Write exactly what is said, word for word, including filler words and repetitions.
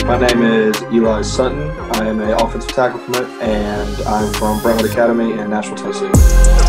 My name is Eli Sutton. I am an offensive tackle commit, and I'm from Brentwood Academy in Nashville, Tennessee.